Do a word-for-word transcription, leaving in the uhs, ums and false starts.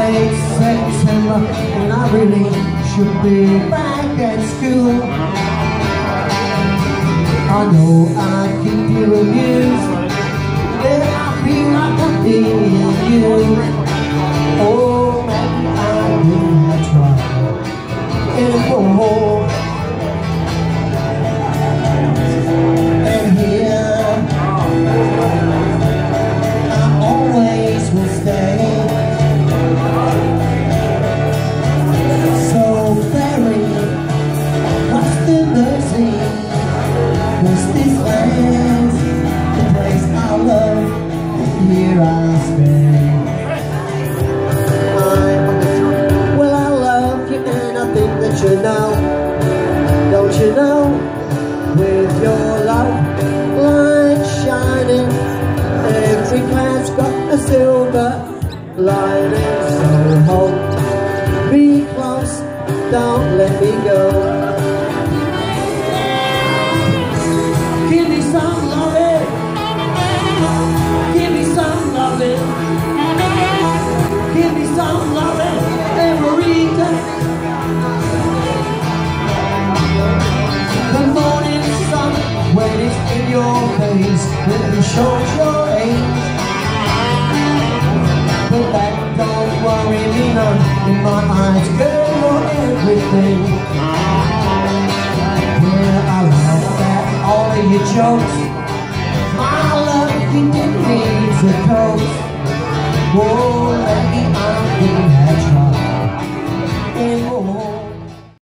late September, and I really should be back at school. I know I keep you amused, but I feel like I'm being used. Oh, maybe I will try anymore. And here I always will stay. So very, what's the mercy? Cause this land's the place I love, and here I stay. I, well, I love you, and I think that you know. Don't you know? With your love light shining, every cloud's got a silver lining. So hold me close, don't let me go. Give me some loving, give me some loving, give me some loving every day. The morning sun, when it's in your face, really shows your age. But that don't worry me none, in my eyes, girl, you're everything. Yeah, I love that, all of your jokes. My love, you didn't need to coax. Whoa, lady, I'm getting